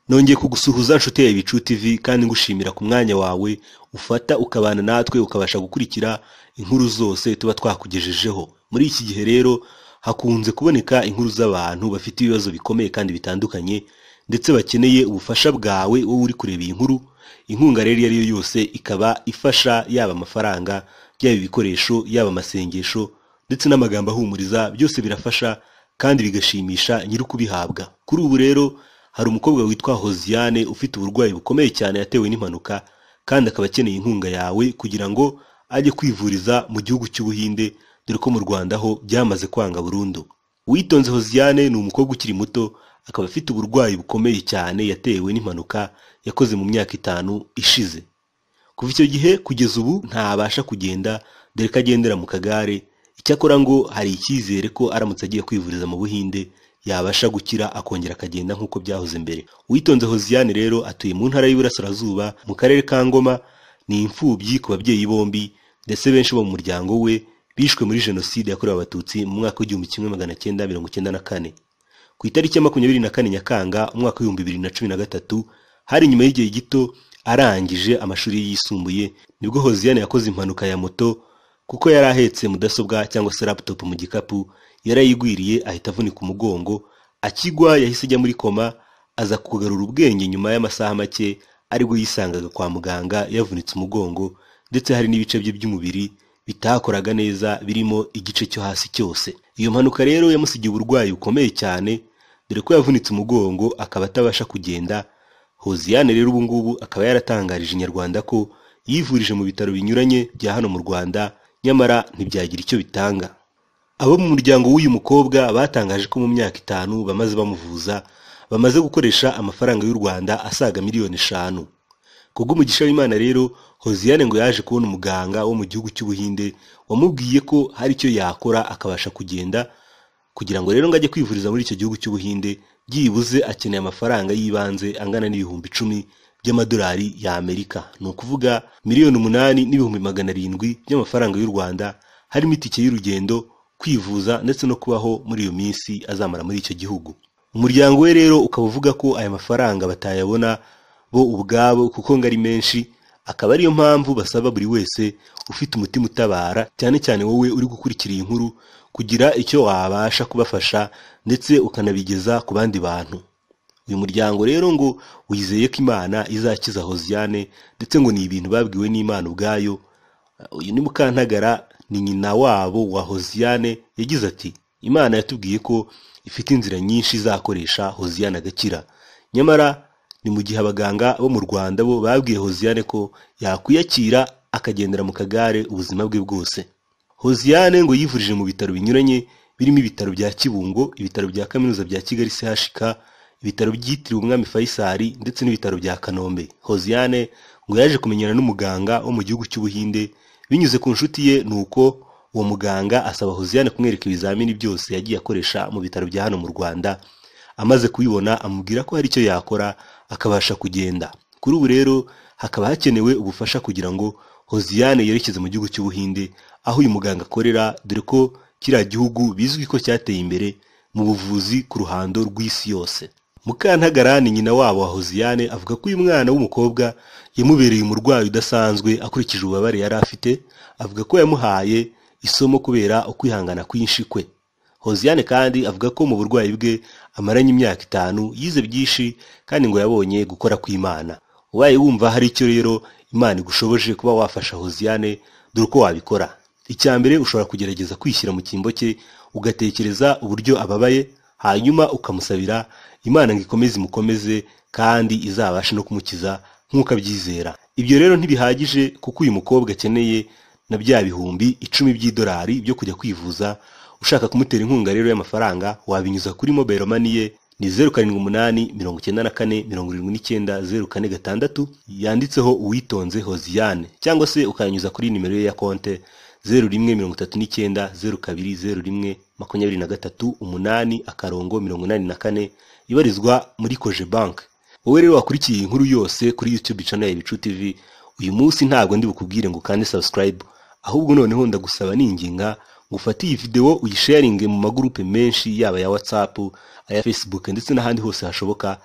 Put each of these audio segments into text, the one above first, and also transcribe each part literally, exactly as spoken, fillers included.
Nongeye kugusuhuza nshuti ya Ibicu T V kandi ngushimira ku mwanya wawe ufata ukabana natwe ukabasha gukurikira inkuru zose tuba twakugejejeho. Muri iki gihe rero hakunze kuboneka inkuru z'abantu bafite ibibazo bikomeye kandi bitandukanye ndetse bakeneye ubufasha bwawe wowe uri kureba iyi nkuru. Inkunga rero iyo ari yo yose ikaba ifasha, yaba amafaranga, yaba ibikoresho, yaba amasengesho ndetse n'amagambo ahumuriza, byose birafasha kandi bigashimisha nyiri kubihabwa. Kuri ubu rero hari umukobwa witwa Hoziyane ufite uburwayi bukomeye cyane yatewe n'impanuka kandi akaba akeneye inkunga yawe kugira ngo ajye kwivuriza mu gihugu cy'Ubuhinde, dore ko mu Rwanda ho byamaze kwanga burundu. Uwitonze Hoziyane ni umukobwa ukiri muto, akaba afite uburwayi bukomeye cyane yatewe n'impanuka yakoze mu myaka itanu ishize. Kuva icyo gihe kugeza ubu ntabasha kugenda, dore ko agendera mu kagare. Icyakora ngo hari icyizere ko aramutse agiye kwivuriza mu Buhinde yabasha gukira akongera akagenda nk'uko byahoze mbere. Uwitonze Hoziyane rero atuye mu ntara y'Iburasirazuba mu karere ka Ngoma, ni imfubyi ku babyeyi bombi ndetse benshi bo mu muryango we bishwe muri jenoside yakorewe Abatutsi mu mwaka w'igihumbi kimwe magana cyenda mirongo icyenda na kane. Ku itariki ya makumyabiri na kane Nyakanga umwaka w'ibihumbi bibiri na cumi na gatatu, hari nyuma y'igihe gito arangije amashuri yisumbuye, nibwo Hoziyane yakoze impanuka ya moto kuko yari ahetse mudasobwa cyangwa se laptop mu gikapu, yarayigwiriye ahita avunika umugongo. Akigwa yahise ajya muri koma, aza kugarura ubwenge nyuma y'amasaha make aribwo yisangaga kwa muganga yavunitse umugongo ndetse hari n'ibice bye by'umubiri bitakoraga neza birimo igice cyo hasi cyose. Iyo mpanuka rero yamusigiye uburwayi bukomeye cyane, dore ko yavunitse umugongo akaba atabasha kugenda. Hoziyane rero ubu ngubu akaba yaratangarije Inyarwanda ko yivurije mu bitaro binyuranye bya hano mu Rwanda, nyamara ntibyagira icyo bitanga. Abo mu muryango w'uyu mukobwa batangaje ko mu myaka itanu bamaze bamuvuza bamaze gukoresha amafaranga y'u Rwanda asaga miliyoni eshanu. Kubw'umugisha w'Imana rero Hoziyane ngo yaje kubona umuganga wo mu gihugu cy'Ubuhinde wamubwiye ko hari icyo yakora akabasha kugenda, kugira ngo rero ngo ajye kwivuriza muri icyo gihugu cy'Ubuhinde byibuze akeneye amafaranga y'ibanze angana n'ibihumbi icumi by'amadolari ya Amerika, ni ukuvuga miliyoni umunani n'ibihumbi magana arindwi by'amafaranga y'u Rwanda, harimo itike y'urugendo, kwivuza ndetse no kubaho muri iyo minsi azamara muri icyo gihugu. Umuryango we rero ukaba uvuga ko aya mafaranga batayabona bo ubwabo kuko ngo ari menshi, akaba ariyo mpamvu basaba buri wese ufite umutima utabara, cyane cyane wowe uri gukurikira iyi nkuru, kugira icyo wabasha kubafasha ndetse ukanabigeza ku bandi bantu. Uyu muryango rero ngo wizeye ko Imana izakiza Hoziyane ndetse ngo ni ibintu babwiwe n'Imana ubwayo. Uyu ni Mukantagara, ni nyina wabo wa Hoziyane, yagize ati Imana yatubwiye ko ifite inzira nyinshi izakoresha Hoziyane agakira, nyamara ni mu gihe abaganga bo mu Rwanda bo babwiye Hoziyane ko yakwiyakira akagendera mu kagare ubuzima bwe bwose. Hoziyane ngo yivurije mu bitaro binyuranye birimo ibitaro bya Kibungo, ibitaro bya Kaminuza bya Kigali C H K, ibitaro byitiriwe Umwami Faisal ndetse n'ibitaro bya Kanombe. Hoziyane ngo yaje kumenyana n'umuganga wo mu gihugu cy'Ubuhinde binyuze ku nshuti ye, nuko uwo muganga asaba Hoziyane kumwereka ibizamini byose yagiye akoresha mu bitaro bya hano mu Rwanda. Amaze kubibona amubwira ko hari icyo yakora akabasha kugenda. Kuri ubu rero hakaba hakenewe ubufasha kugira ngo Hoziyane yerekeze mu gihugu cy'Ubuhinde aho uyu muganga akorera, dore ko kiriya gihugu bizwi ko cyateye imbere mu buvuzi ku ruhando rw'isi yose. Mukantagara ni nyina wabo wa Hoziyane, avuga ko uyu mwana w'umukobwa yamubereye umurwayi udasanzwe akurikije ububabare yari afite. Avuga ko yamuhaye isomo kubera ukwihangana kwinshi kwe. Hoziyane kandi avuga ko mu burwayi bwe amaranye imyaka itanu, yize byinshi kandi ngo yabonye gukora kw'Imana. Ubaye wumva hari icyo rero Imana igushoboje kuba wafasha Hoziyane, dore uko wabikora. Icya mbere ushobora kugerageza kwishyira mu cyimbo cye, ugatekereza uburyo ababaye, hanyuma ukamusabira Imana ngo ikomeze imukomeze kandi izabashe no kumukiza nk'uko abyizera. Ibyo rero ntibihagije kuko uyu mukobwa akeneye na bya bihumbi icumi by'idolari byo kujya kwivuza. Ushaka kumutera inkunga rero y'amafaranga wabinyuza kuri mobile money ye, ni zeru karindwi umunani mirongo icyenda na kane mirongo irindwi n'icyenda zeru kane gatandatu yanditseho Uwitonze Hoziyane, cyangwa se ukayanyuza kuri nimero ye ya konte zeru rimwe mirongo itatu n'icyenda zeru kabiri zeru rimwe makumyabiri na gatatu umunani akarongo mirongo inani na kane, ibarizwa muri Koje Bank. Wowe rero wakurikiye inkuru yose kuri YouTube channel ya Ibicu T V, uyu munsi ntabwo ndi bukubwire ngo kandi subscribe, ahubwo noneho ndagusaba ninginga ngo ufate iyi video uyisharinge mu magroupe menshi, yaba ya WhatsApp, aya Facebook ndetse n'ahandi hose hashoboka,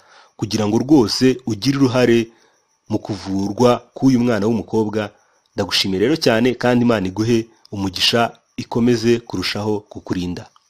kugira ngo rwose ugire uruhare mu kuvurwa k'uyu mwana w'umukobwa. Ndagushimiye rero cyane kandi Imana iguhe umugisha, ikomeze kurushaho kukurinda.